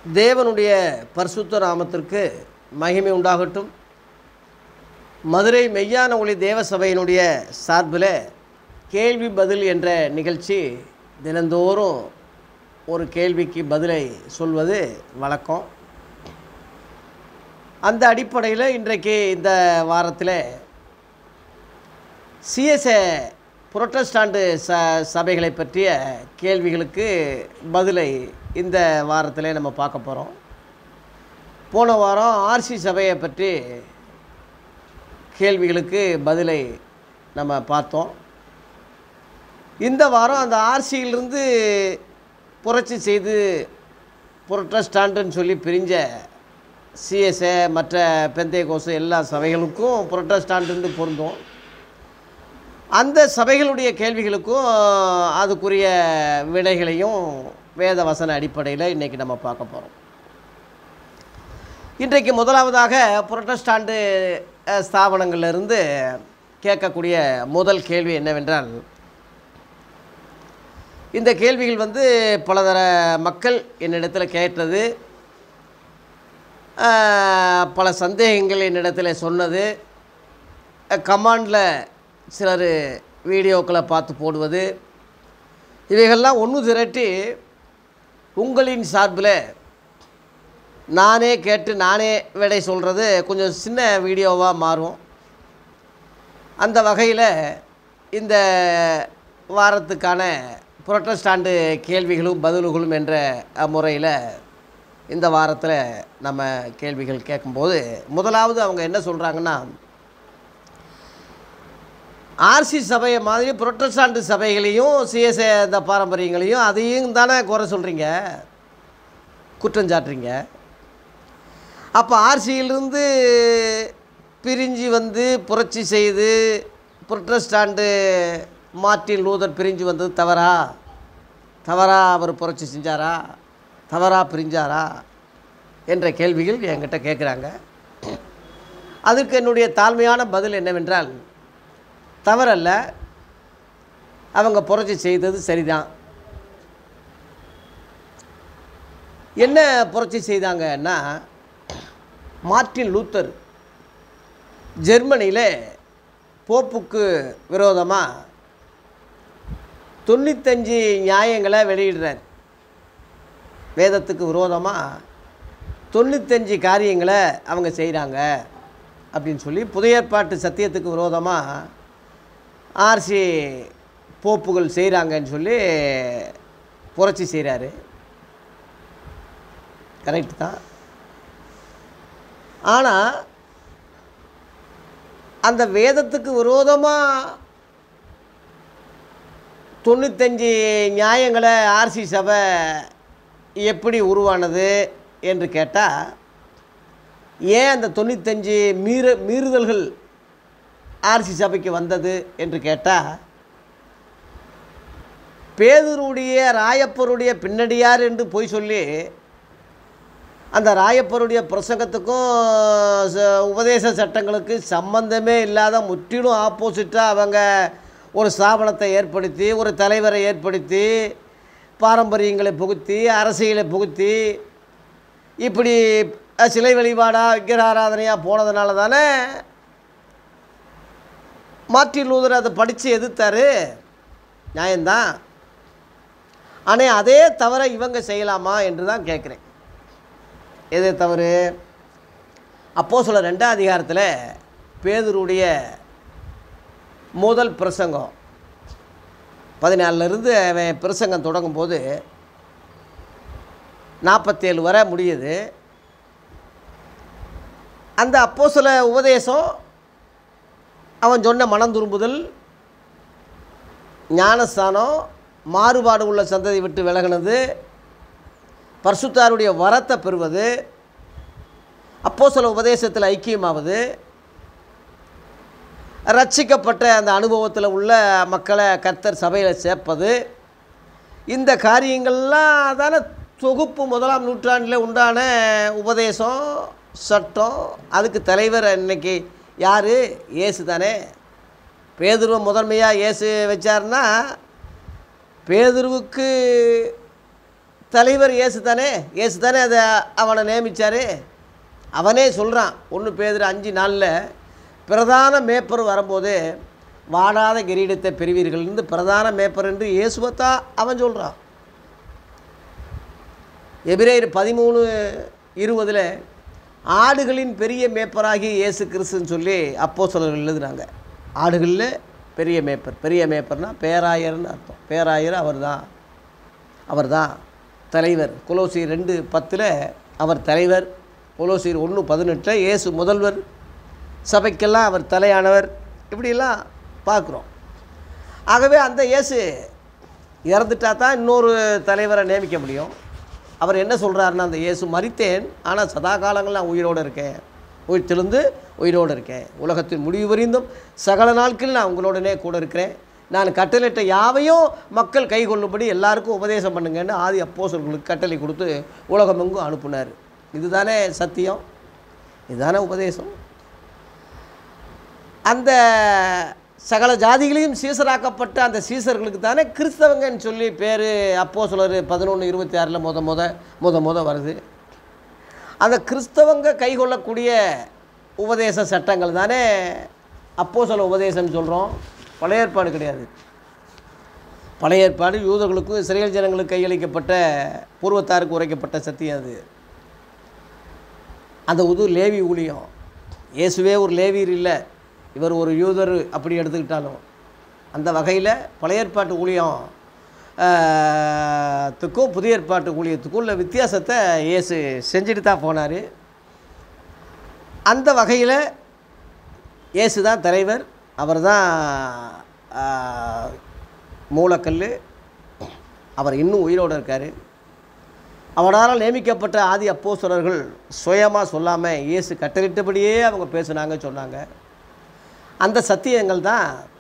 தேவனுடைய பரிசுத்த நாமத்திற்கு மகிமை உண்டாகட்டும். மதுரை மெய்யான ஒளி தேவ சபையினுடைய சார்பில் கேள்வி பதில் என்ற நிகழ்ச்சி தினந்தோறும் ஒரு கேள்விக்கு பதிலை சொல்வது வழக்கம். அந்த அடிப்படையில் இன்றைக்கு இந்த வாரத்தில் சிஎஸ்ஏ புரொட்டஸ்டாண்டு சபைகளை பற்றிய கேள்விகளுக்கு பதிலை இந்த வாரத்தில் நம்ம பார்க்க போகிறோம். போன வாரம் ஆர்சி சபையை பற்றி கேள்விகளுக்கு பதிலை நம்ம பார்த்தோம். இந்த வாரம் அந்த ஆர்சியிலிருந்து புரட்சி செய்து புரொட்டஸ்டாண்டுன்னு சொல்லி பிரிஞ்ச சிஎஸ்ஏ மற்ற பெந்தேகோசு எல்லா சபைகளுக்கும் புரொட்டஸ்டாண்டுன்னு பொருந்தும். அந்த சபைகளுடைய கேள்விகளுக்கும் அதுக்குரிய விடைகளையும் வேத வசன அடிப்படையில் இன்றைக்கி நம்ம பார்க்க போகிறோம். இன்றைக்கு முதலாவதாக புரொட்டஸ்டாண்டு ஸ்தாபனங்களிலிருந்து கேட்கக்கூடிய முதல் கேள்வி என்னவென்றால், இந்த கேள்விகள் பலதர மக்கள் என்னிடத்தில் கேட்டது, பல சந்தேகங்கள் என்னிடத்தில் சொன்னது, கமாண்டில் சிலர் வீடியோக்களை பார்த்து போடுவது, இவைகள்லாம் ஒன்று திரட்டி உங்களின் சார்பில் நானே கேட்டு நானே விடை சொல்கிறது கொஞ்சம் சின்ன வீடியோவாக மாறும். அந்த வகையில் இந்த வாரத்துக்கான புரொட்டஸ்டாண்டு கேள்விகளும் பதில்களும் என்ற முறையில் இந்த வாரத்தில் நம்ம கேள்விகள் கேட்கும்போது, முதலாவது அவங்க என்ன சொல்கிறாங்கன்னா, ஆர்சி சபையை மாதிரி புரொட்டஸ்டாண்டு சபைகளையும் சிஎஸ்ஏ இந்த பாரம்பரியங்களையும் அதையும் தானே குறை சொல்கிறீங்க, குற்றஞ்சாட்டுறீங்க. அப்போ ஆர்சியிலிருந்து பிரிஞ்சு புரட்சி செய்து புரொட்டஸ்டாண்டு மார்ட்டின் லூதர் பிரிஞ்சு வந்தது தவறா அவர் புரட்சி செஞ்சாரா, தவறா பிரிஞ்சாரா என்ற கேள்விகள் என்கிட்ட கேட்குறாங்க. அதுக்கு என்னுடைய தாழ்மையான பதில் என்னவென்றால், தவறல்ல, அவங்க புரட்சி செய்தது சரிதான். என்ன புரட்சி செய்தாங்கன்னா, மார்ட்டின் லூத்தர் ஜெர்மனியில் போப்புக்கு விரோதமாக 95 நியாயங்களை வெளியிடுறார். வேதத்துக்கு விரோதமாக 95 காரியங்களை அவங்க செய்கிறாங்க அப்படின்னு சொல்லி, புதிய ஏற்பாட்டு சத்தியத்துக்கு விரோதமாக ஆர்சி போப்புகள் செய்கிறாங்கன்னு சொல்லி புரட்சி செய்கிறாரு. கரெக்டு தான். ஆனால் அந்த வேதத்துக்கு விரோதமாக 95 நியாயங்களை ஆர்சி சபை எப்படி உருவானது என்று கேட்டால், ஏன் அந்த 95 மீறுதல்கள் ஆர்சி சபைக்கு வந்தது என்று கேட்டால், பேதுருடைய ராயப்பருடைய பின்னடியார் என்று போய் சொல்லி அந்த ராயப்பருடைய பிரசங்கத்துக்கும் உபதேச சட்டங்களுக்கு சம்பந்தமே இல்லாத முற்றிலும் ஆப்போசிட்டாக அவங்க ஒரு ஸ்தாபனத்தை ஏற்படுத்தி, ஒரு தலைவரை ஏற்படுத்தி, பாரம்பரியங்களை புகுத்தி, அரசியலை புகுத்தி, இப்படி சிலை வழிபாடாக விக்கிரகாராதனையாக போனதுனால தானே மார்ட்டின் லூதர் அதை படித்து எதிர்த்தார். நியாயம்தான். ஆனால் அதே தவறை இவங்க செய்யலாமா என்று தான் கேட்குறேன். எதே தவறு? அப்போஸ்தலர் 2ஆம் அதிகாரத்தில் பேதுருடைய முதல் பிரசங்கம் 14லிருந்து அவன் பிரசங்கம் தொடங்கும்போது 47 வரை முடியுது. அந்த அப்போஸ்தல உபதேசம், அவன் சொன்ன மனம் திரும்புதல், ஞானஸ்தானம், மாறுபாடு உள்ள சந்ததி விட்டு விலகினது, பரிசுத்தாருடைய வரத்தை பெறுவது, அப்போஸ்தல உபதேசத்தில் ஐக்கியமாவது, ரட்சிக்கப்பட்ட அந்த அனுபவத்தில் உள்ள மக்களை கர்த்தர் சபையில் சேர்ப்பது, இந்த காரியங்கள்லாம் தானே தொகுப்பு 1ஆம் நூற்றாண்டில் உண்டான உபதேசம் சட்டம். அதுக்கு தலைவர் இன்னைக்கு யார்? இயேசு தானே. பேதுருவை முதன்மையாக இயேசு வச்சார்னா, பேதுருவுக்கு தலைவர் இயேசு தானே அதை அவனை நியமித்தார். அவனே சொல்கிறான் 1 பேதுரு 5:4 பிரதான மேய்ப்பர் வரும்போது வாடாத கிரீடத்தை பெறுவீர்கள்னு பிரதான மேய்ப்பர் என்று இயேசுவைத்தான் அவன் சொல்கிறான். எபிரேயர் 13:20 ஆடுகளின் பெரிய மேய்ப்பராகி இயேசு கிறிஸ்துன்னு சொல்லி அப்போஸ்தலர்கள் எழுதுகிறாங்க. ஆடுகளில் பெரிய மேய்ப்பர்னா பேராயர்னு அர்த்தம். பேராயர் அவர் தான் தலைவர். கொலோசியர் 2:10 அவர் தலைவர். கொலோசியர் 1:18 இயேசு முதல்வர், சபைக்கெல்லாம் அவர் தலையானவர். இப்படியெல்லாம் பார்க்குறோம். ஆகவே அந்த இயேசு இறந்துட்டா தான் இன்னொரு தலைவரை நியமிக்க முடியும். அவர் என்ன சொல்கிறாருன்னா, அந்த இயேசு மரித்தேன், ஆனால் சதா காலங்கள் நான் உயிரோடு இருக்கேன், உயிர் தெழுந்து உயிரோடு இருக்கேன், உலகத்தின் முடிவு வரைந்தும் சகல நாட்கள் நான் உங்களோடனே கூட இருக்கிறேன், நான் கட்டளையிட்ட யாவையும் மக்கள் கை கொள்ளும்படி எல்லாருக்கும் உபதேசம் பண்ணுங்கன்னு ஆதி அப்போஸ்தலர்களுக்கு கட்டளை கொடுத்து உலகமெங்கும் அனுப்புனார். இதுதானே சத்தியம், இதுதானே உபதேசம். அந்த சகல ஜாதிகளையும் சீசராக்கப்பட்ட அந்த சீசர்களுக்கு தானே கிறிஸ்தவங்கன்னு சொல்லி பேர். அப்போஸ்தலர் 11:26 முத வருது. அந்த கிறிஸ்தவங்க கைகொள்ளக்கூடிய உபதேச சட்டங்கள் தானே அப்போஸ்தல உபதேசம்னு சொல்கிறோம். பழைய ஏற்பாடு கிடையாது. பழைய ஏற்பாடு யூதர்களுக்கும் இஸ்ரேல் ஜனங்களுக்கு கையளிக்கப்பட்ட பூர்வத்தாருக்கு உரைக்கப்பட்ட சத்தியம். அது அந்த லேவி ஊழியம். இயேசுவே ஒரு லேவியர் இல்லை, இவர் ஒரு யூதர் அப்படி எடுத்துக்கிட்டாலும் அந்த வகையில் பழைய ஏற்பாட்டு ஊழியத்துக்கும் புதிய ஏற்பாட்டு ஊழியத்துக்கும் உள்ள வித்தியாசத்தை இயேசு செஞ்சுட்டு தான் போனார். அந்த வகையில் இயேசு தான் தலைவர், அவர் தான் மூலக்கல், அவர் இன்னும் உயிரோடு இருக்கார். அவரால் நியமிக்கப்பட்ட ஆதி அப்போஸ்தலர்கள் சுயமாக சொல்லாமல் இயேசு கட்டளிட்டபடியே அவங்க பேசுனாங்க, சொன்னாங்க. அந்த சத்தியங்கள் தான்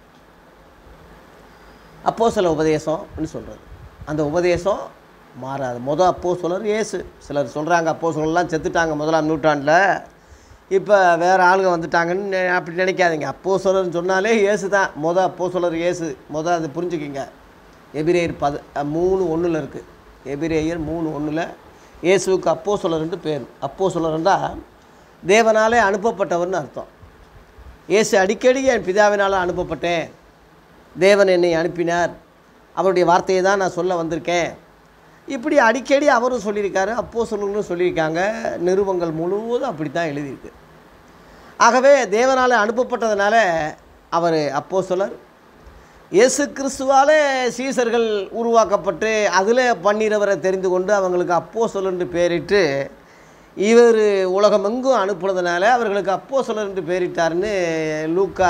அப்போஸ்தல உபதேசம்னு சொல்கிறது. அந்த உபதேசம் மாறாது. அப்போஸ்தலர் இயேசு. சிலர் சொல்கிறாங்க அப்போஸ்தலர்லாம் செத்துட்டாங்க 1ஆம் நூற்றாண்டில், இப்போ வேறு ஆளுங்க வந்துட்டாங்கன்னு அப்படி நினைக்காதீங்க. அப்போஸ்தலர்னு சொன்னாலே இயேசு தான் அப்போஸ்தலர் இயேசு. அது புரிஞ்சுக்கிங்க. எபிரேயர் 3:1 இருக்குது. எபிரேயர் 3:1 இயேசுவுக்கு அப்போஸ்தலர்ன்ட்டு பேர். அப்போஸ்தலர்ன்றா தேவனாலே அனுப்பப்பட்டவர்னு அர்த்தம். இயேசு அடிக்கடி என் பிதாவினால் அனுப்பப்பட்டேன், தேவன் என்னை அனுப்பினார், அவருடைய வார்த்தையை தான் நான் சொல்ல வந்திருக்கேன், இப்படி அடிக்கடி அவரும் சொல்லியிருக்காரு, அப்போஸ்தலர்களும் சொல்லியிருக்காங்க. நிருபங்கள் முழுவதும் அப்படி தான் எழுதியிருக்கு. ஆகவே தேவனால் அனுப்பப்பட்டதுனால அவர் அப்போஸ்தலர். இயேசு கிறிஸ்துவால் சீசர்கள் உருவாக்கப்பட்டு அதில் பன்னிரவரை தெரிந்து கொண்டு அவங்களுக்கு அப்போஸ்தலர்னு பேரிட்டு இவர் உலகமெங்கும் அனுப்புனதுனால அவர்களுக்கு அப்போஸ்தலர் என்று பேரிட்டார்னு லூக்கா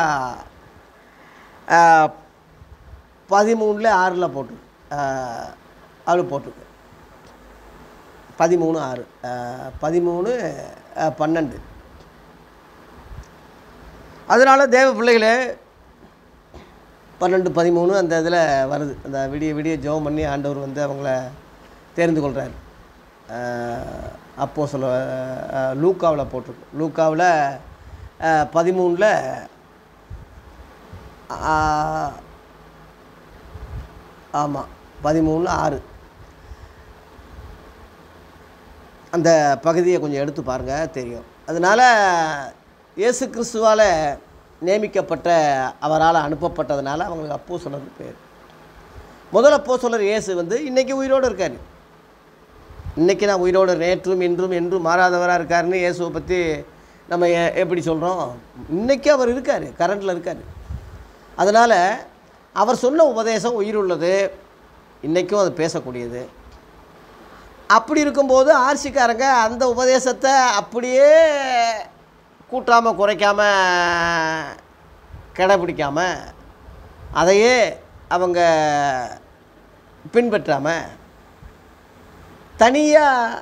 13:6 போட்டு அவள் போட்டிருக்கு. 13:6 13:12. அதனால் தேவ பிள்ளைகளே 12:13 அந்த இதில் வருது. அந்த விடிய ஜெபம் பண்ணி ஆண்டவர் வந்து அவங்கள தேர்ந்து கொள்கிறார். அப்போஸ்தலர் லூக்காவில் போட்டிருக்கு. லூக்காவில் 13 ஆமாம் 13:6 அந்த பகுதியை கொஞ்சம் எடுத்து பாருங்கள், தெரியும். அதனால் இயேசு கிறிஸ்துவால் நியமிக்கப்பட்ட அவரால் அனுப்பப்பட்டதுனால அவங்களுக்கு அப்போஸ்தலர்னு பேர். முதல் அப்போஸ்தலர் இயேசு வந்து இன்றைக்கி உயிரோடு இருக்கார். இன்றைக்கி நான் உயிரோடு நேற்றும் இன்றும் என்றும் மாறாதவராக இருக்காருன்னு இயேசுவை பற்றி நம்ம எப்படி சொல்கிறோம்? இன்றைக்கி அவர் இருக்கார், கரண்டில் இருக்கார். அதனால் அவர் சொன்ன உபதேசம் உயிர் உள்ளது, இன்றைக்கும் அது பேசக்கூடியது. அப்படி இருக்கும்போது ஆர்சிக்காரங்க அந்த உபதேசத்தை அப்படியே கூட்டாமல் குறைக்காமல் கடைப்பிடிக்காமல் அதையே அவங்க பின்பற்றாமல் தனியாக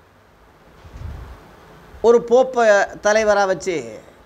ஒரு போப்பை தலைவராக வச்சு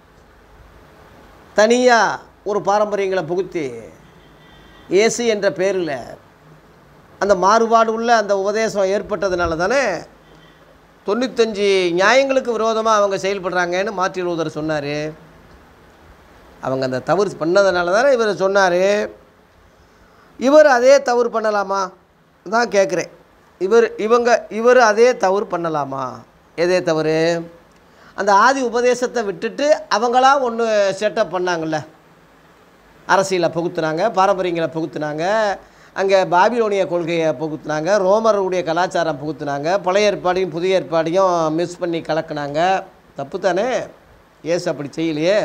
தனியாக ஒரு பாரம்பரியங்களை புகுத்தி இயேசு என்ற பேரில் அந்த மாறுபாடு உள்ள அந்த உபதேசம் ஏற்பட்டதுனால தானே 95 நியாயங்களுக்கு விரோதமாக அவங்க செயல்படுறாங்கன்னு மார்ட்டின் லூதர் சொன்னார். அவங்க அந்த தவறு பண்ணதுனால தானே இவர் சொன்னார். இவர் அதே தவறு பண்ணலாமா தான் கேட்குறேன். இவர் அதே தவறு பண்ணலாமா? எதே தவறு? அந்த ஆதி உபதேசத்தை விட்டுட்டு அவங்களா ஒன்று செட்டப் பண்ணாங்கள்ல, அரசியலை புகுத்துனாங்க, பாரம்பரியங்களை புகுத்துனாங்க, அங்கே பாபிலோனிய கொள்கையை புகுத்துனாங்க, ரோமருடைய கலாச்சாரம் புகுத்துனாங்க, பழைய ஏற்பாடையும் புதிய ஏற்பாடையும் மிஸ் பண்ணி கலக்குனாங்க. தப்பு தானே? ஏசு அப்படி செய்யலையே.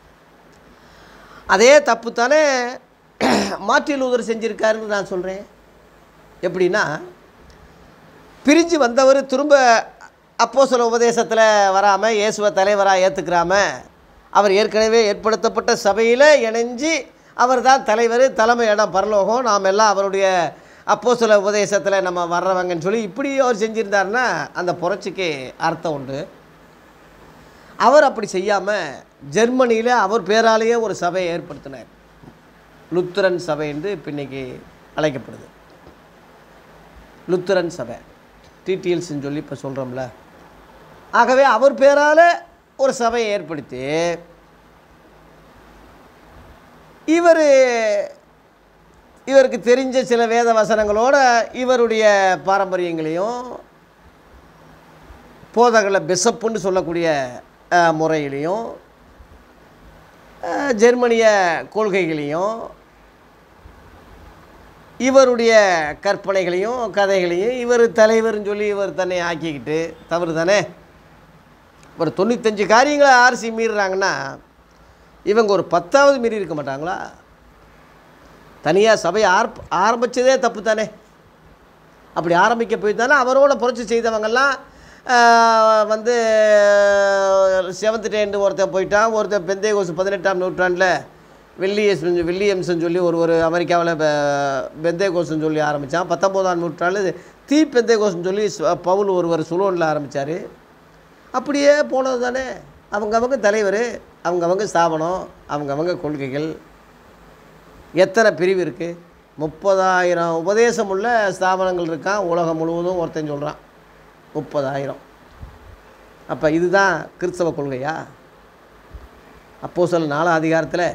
அதே தப்பு தானே மார்ட்டின் லூதர் செஞ்சுருக்காருன்னு நான் சொல்கிறேன். எப்படின்னா, பிரிஞ்சு வந்தவர் திரும்ப அப்போஸ்தல உபதேசத்தில் வராமல் இயேசுவை தலைவராக ஏற்றுக்கிறாம, அவர் ஏற்கனவே ஏற்படுத்தப்பட்ட சபையில் இணைஞ்சு அவர் தான் தலைவர், தலைமை இடம் பரலோகம், நாம் எல்லாம் அவருடைய அப்போஸ்தல உபதேசத்தில் நம்ம வர்றவங்கன்னு சொல்லி இப்படி அவர் செஞ்சுருந்தாருன்னா அந்த புரட்சிக்கு அர்த்தம் உண்டு. அவர் அப்படி செய்யாமல் ஜெர்மனியில் அவர் பேராலேயே ஒரு சபையை ஏற்படுத்தினார். லுத்தரன் சபை என்று இப்போ இன்றைக்கி அழைக்கப்படுது. லுத்தரன் சபை, டிடிஎல்ஸ்ன்னு சொல்லி இப்போ சொல்கிறோம்ல. ஆகவே அவர் பேரால் ஒரு சபையை ஏற்படுத்தி இவருக்கு தெரிஞ்ச சில வேத வசனங்களோட இவருடைய பாரம்பரியங்களையும் போதகர்களை பிஷப்புன்னு சொல்லக்கூடிய முறையிலையும் ஜெர்மனிய கொள்கைகளையும் இவருடைய கற்பனைகளையும் கதைகளையும் இவர் தலைவர்னு சொல்லி இவர் தன்னை ஆக்கிக்கிட்டு, தவறு தானே? ஒரு 95 காரியங்களை ஆர்சி மீறுறாங்கன்னா இவங்க ஒரு 10வது மீறி இருக்க மாட்டாங்களா? தனியாக சபையை ஆரம்பித்ததே தப்பு தானே? அப்படி ஆரம்பிக்க போய் தானே அவரோட புரட்சி செய்தவங்கெல்லாம் வந்து 7th டே ஒருத்தன் போயிட்டான். ஒருத்தன் பெந்தேகோஸ் 18ஆம் நூற்றாண்டில் வில்லியம்ஸ்ன்னு சொல்லி ஒரு அமெரிக்காவில் பெந்தேகோஸ்ன்னு சொல்லி ஆரம்பித்தான். 19ஆம் நூற்றாண்டு தீ பெந்தேகோஸ்ன்னு சொல்லி பவுல் ஒருவர் சுலோனில் ஆரம்பித்தார். அப்படியே போனது தானே. அவங்கவங்க தலைவர், அவங்கவங்க ஸ்தாபனம், அவங்கவங்க கொள்கைகள். எத்தனை பிரிவு இருக்குது? 30,000 உபதேசம் உள்ள ஸ்தாபனங்கள் இருக்கான் உலகம் முழுவதும். ஒருத்தன் சொல்கிறான் 30,000. அப்போ இதுதான் கிறிஸ்தவ கொள்கையா? அப்போஸ்தலர் 4ஆம் அதிகாரத்தில்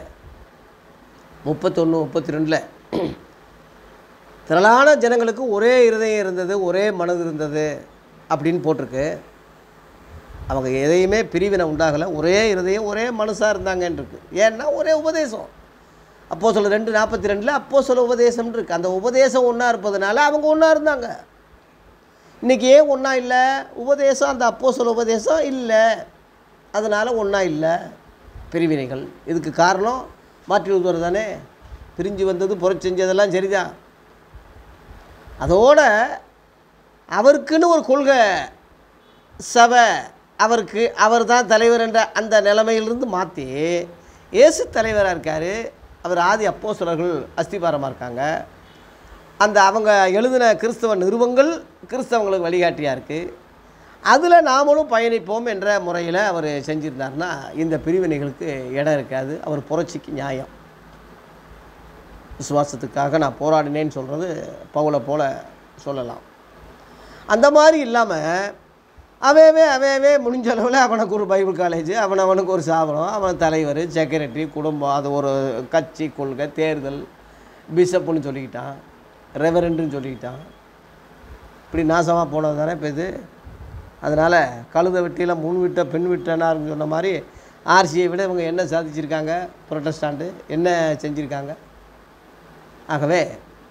31, 32 திரளான ஜனங்களுக்கு ஒரே இருதயம் இருந்தது, ஒரே மனது இருந்தது அப்படின்னு போட்டிருக்கு. அவங்க எதையுமே பிரிவினை உண்டாகலை, ஒரே இருதயம் ஒரே மனசாக இருந்தாங்கன்னு இருக்குது. ஏன்னா ஒரே உபதேசம். அப்போஸ்தலர் 2:42 அப்போஸ்தல உபதேசம்னு இருக்குது. அந்த உபதேசம் ஒன்றா இருப்பதுனால அவங்க ஒன்றா இருந்தாங்க. இன்றைக்கி ஏன் ஒன்றா இல்லை? உபதேசம் அந்த அப்போஸ்தல உபதேசம் இல்லை, அதனால் ஒன்றா இல்லை. பிரிவினைகள். இதுக்கு காரணம் மார்ட்டின் லூதர் தானே. பிரிஞ்சு வந்தது, புரட்சி செஞ்சதெல்லாம் சரிதான். அதோட அவருக்குன்னு ஒரு கொள்கை சபை, அவர் தான் தலைவர் என்ற அந்த நிலைமையிலிருந்து மாற்றி இயேசு தலைவராக இருக்கார். அவர் ஆதி அப்போஸ்தலர்கள் அஸ்திபாரமாக இருக்காங்க. அந்த அவங்க எழுதின கிறிஸ்தவ நிறுவங்கள் கிறிஸ்தவங்களுக்கு வழிகாட்டியாக இருக்குது. அதில் நாமளும் பயணிப்போம் என்ற முறையில் அவர் செஞ்சுருந்தார்னா இந்த பிரிவினைகளுக்கு இடம் இருக்காது. அவர் புரட்சிக்கு நியாயம். விசுவாசத்துக்காக நான் போராடினேன்னு சொல்கிறது பவுலை போல சொல்லலாம். அந்த மாதிரி இல்லாமல் அவையவே முடிஞ்ச அளவில் அவனுக்கு ஒரு பைபிள் காலேஜ், அவனுக்கு ஒரு ஸ்தாபனம், அவன் தலைவர், செக்ரட்டரி, குடும்பம், அது ஒரு கட்சி, கொள்கை, தேர்தல், பிஷப்புன்னு சொல்லிக்கிட்டான், ரெவரண்டுன்னு சொல்லிக்கிட்டான். இப்படி நாசமாக போனது தானே இப்போ இது. அதனால் கழுத வெட்டியில் 3 விட்ட பெண் விட்டனாருன்னு சொன்ன மாதிரி ஆர்சியை விட இவங்க என்ன சாதிச்சிருக்காங்க? புரொட்டஸ்டாண்டு என்ன செஞ்சுருக்காங்க? ஆகவே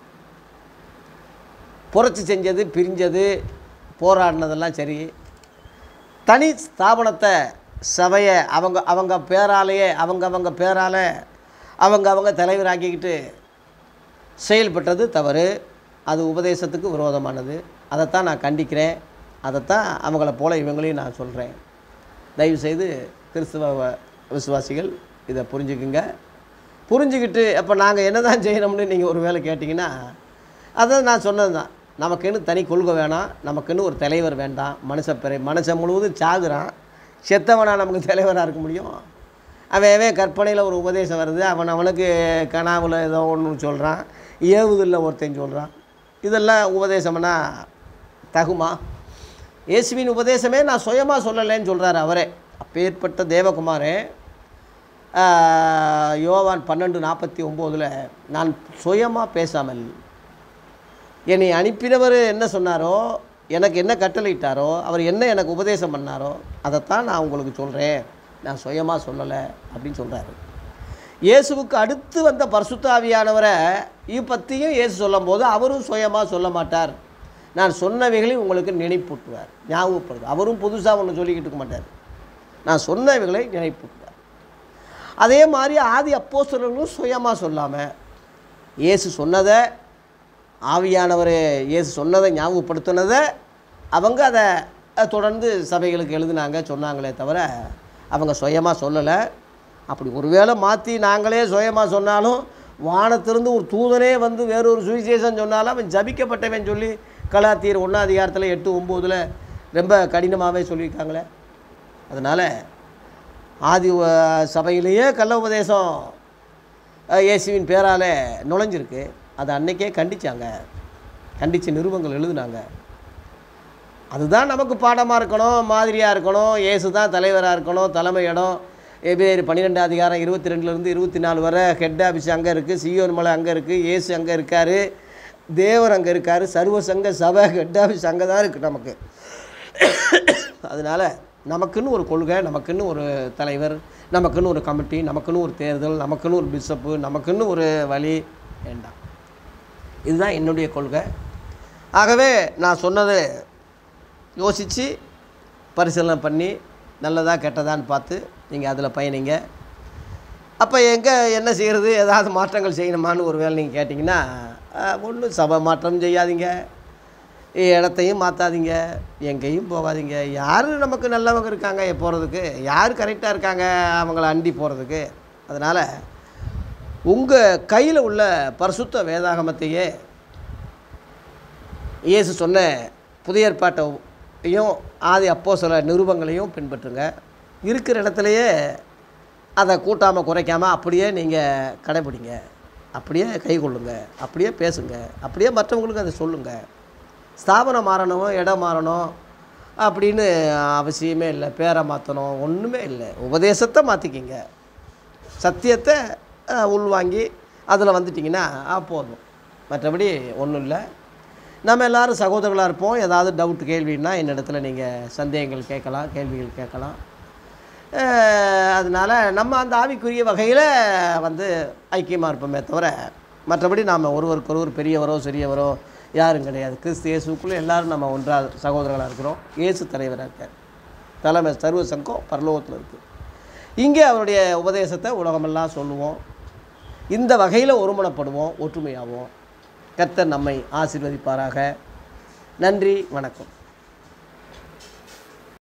புரட்சி செஞ்சது, பிரிஞ்சது, போராடினதெல்லாம் சரி. தனி ஸ்தாபனத்தை, சபையை அவங்க பேராலேயே அவங்க பேரால் அவங்க தலைவராக்கிக்கிட்டு செயல்பட்டது தவறு. அது உபதேசத்துக்கு விரோதமானது. அதைத்தான் நான் கண்டிக்கிறேன். அதைத்தான் அவங்கள போல இவங்களையும் நான் சொல்கிறேன். தயவுசெய்து கிறிஸ்தவ விசுவாசிகள் இதை புரிஞ்சுக்குங்க. புரிஞ்சுக்கிட்டு அப்போ நாங்கள் என்ன தான் செய்யணும்னு நீங்கள் ஒரு வேளை கேட்டிங்கன்னா, அதான் நான் சொன்னது தான். நமக்குன்னு தனி கொள்கை வேணாம், நமக்குன்னு ஒரு தலைவர் வேண்டாம். மனுஷன் முழுவதும் சாகுறான், செத்தவனா நமக்கு தலைவராக இருக்க முடியும்? அவன் கற்பனையில் ஒரு உபதேசம் வருது, அவனுக்கு கனாவில் ஏதோ ஒன்று சொல்கிறான், ஏவுதில்லை ஒருத்தன் சொல்கிறான். இதெல்லாம் உபதேசம்னா தகுமா? இயேசுவின் உபதேசமே நான் சுயமாக சொல்லலைன்னு சொல்கிறார் அவரே. அப்பேற்பட்ட தேவகுமாரே யோவான் 12:49 நான் சுயமாக பேசாமல் என்னை அனுப்பினவர் என்ன சொன்னாரோ, எனக்கு என்ன கட்டளையிட்டாரோ, அவர் என்ன எனக்கு உபதேசம் பண்ணாரோ அதைத்தான் நான் உங்களுக்கு சொல்கிறேன், நான் சுயமாக சொல்லலை அப்படின்னு சொல்கிறாரு. இயேசுவுக்கு அடுத்து வந்த பரிசுத்த ஆவியானவரை பற்றியும் இயேசு சொல்லும் போது அவரும் சுயமாக சொல்ல மாட்டார். நான் சொன்னவைகளை உங்களுக்கு நினைப்பூட்டுவார், ஞாபகப்படுது. அவரும் புதுசாக ஒன்று சொல்லிக்கிட்டு இருக்க மாட்டார், நான் சொன்னவைகளை நினைப்பூட்டுவார். அதே மாதிரி ஆதி அப்போஸ்தலர்களும் சுயமாக சொல்லாமல் இயேசு சொன்னதை, ஆவியானவர் இயேசு சொன்னதை ஞாபகப்படுத்தினதை அவங்க அதை தொடர்ந்து சபைகளுக்கு எழுதினாங்க, சொன்னாங்களே தவிர அவங்க சுயமாக சொல்லலை. அப்படி ஒருவேளை மாற்றி நாங்களே சுயமாக சொன்னாலும் வானத்திலிருந்து ஒரு தூதனே வந்து வேறொரு சுவிசேஷம் சொன்னாலும் அவன் ஜபிக்கப்பட்டவன் சொல்லி கலாத்தியர் 1ஆம் அதிகாரத்தில் 8-9 ரொம்ப கடினமாகவே சொல்லியிருக்காங்களே. அதனால் ஆதி சபையிலேயே கள்ள உபதேசம் இயேசுவின் பேரால் நுழைஞ்சிருக்கு. அதை அன்னைக்கே கண்டித்தாங்க, கண்டித்து நிருபங்கள் எழுதுனாங்க. அதுதான் நமக்கு பாடமாக இருக்கணும், மாதிரியாக இருக்கணும். இயேசு தான் தலைவராக இருக்கணும், தலைமை இடம். எபிரேயர் 12ஆம் அதிகாரம் 22லேருந்து 24 வரை ஹெட் ஆஃபீஸ் அங்கே இருக்குது, சீயோன் மலை அங்கே இருக்குது, இயேசு அங்கே இருக்கார், தேவர் அங்கே இருக்கார், சர்வசங்க சபை ஹெட் ஆஃபீஸ் அங்கே தான் இருக்குது நமக்கு. அதனால் நமக்குன்னு ஒரு கொள்கை, நமக்குன்னு ஒரு தலைவர், நமக்குன்னு ஒரு கமிட்டி, நமக்குன்னு ஒரு தேர்தல், நமக்குன்னு ஒரு பிஷப்பு, நமக்குன்னு ஒரு வழி வேண்டாம். இதுதான் என்னுடைய கொள்கை. ஆகவே நான் சொன்னதை யோசித்து பரிசீலனை பண்ணி நல்லதா கெட்டதான்னு பார்த்து நீங்கள் அதில் பயணிங்க. அப்போ என்ன செய்கிறது, ஏதாவது மாற்றங்கள் செய்யணுமான்னு ஒரு வேளை நீங்கள் கேட்டிங்கன்னா, ஒன்றும் சபை மாற்றம் செய்யாதீங்க, இடத்தையும் மாற்றாதீங்க, எங்கேயும் போகாதீங்க. யார் நமக்கு நல்லவங்க இருக்காங்க போகிறதுக்கு, யார் கரெக்டாக இருக்காங்க அவங்கள அண்டி போகிறதுக்கு. அதனால் உங்கள் கையில் உள்ள பரிசுத்த வேதாகமத்தையே இயேசு சொன்ன புதிய ஏற்பாட்டையும் ஆதி அப்போஸ்தல நிருபங்களையும் பின்பற்றுங்க. இருக்கிற இடத்துலையே அதை கூட்டாமல் குறைக்காமல் அப்படியே நீங்கள் கடைப்பிடிங்க, அப்படியே கை கொள்ளுங்க, அப்படியே பேசுங்க, அப்படியே மற்றவங்களுக்கு அதை சொல்லுங்கள். ஸ்தாபனம் மாறணும், இடம் மாறணும் அப்படின்னு அவசியமே இல்லை, பேரை மாற்றணும் ஒன்றுமே இல்லை. உபதேசத்தை மாற்றிக்கிங்க, சத்தியத்தை உள்வாங்கி அதில் வந்துட்டிங்கன்னா போதும். மற்றபடி ஒன்றும் இல்லை. நம்ம எல்லோரும் சகோதரர்களாக இருப்போம். ஏதாவது டவுட் கேள்வின்னா என்னிடத்துல நீங்கள் சந்தேகங்கள் கேட்கலாம், கேள்விகள் கேட்கலாம். அதனால் நம்ம அந்த ஆவிக்குரிய வகையில் ஐக்கியமாக இருப்போமே தவிர மற்றபடி நாம் ஒருவருக்கொருவர் பெரியவரோ சிறியவரோ யாரும் கிடையாது. கிறிஸ்து இயேசுக்குள்ளே எல்லோரும் நம்ம ஒன்றாக சகோதரர்களாக இருக்கிறோம். இயேசு தலைவராக இருக்கார், தலைமை சர்வ சங்கம் பரலோகத்தில் இருக்குது. இங்கே அவருடைய உபதேசத்தை உலகமெல்லாம் சொல்லுவோம். இந்த வகையில் ஒருமனப்படுவோம், ஒற்றுமையாவோம். கர்த்தர் நம்மை ஆசீர்வதிப்பாராக. நன்றி, வணக்கம்.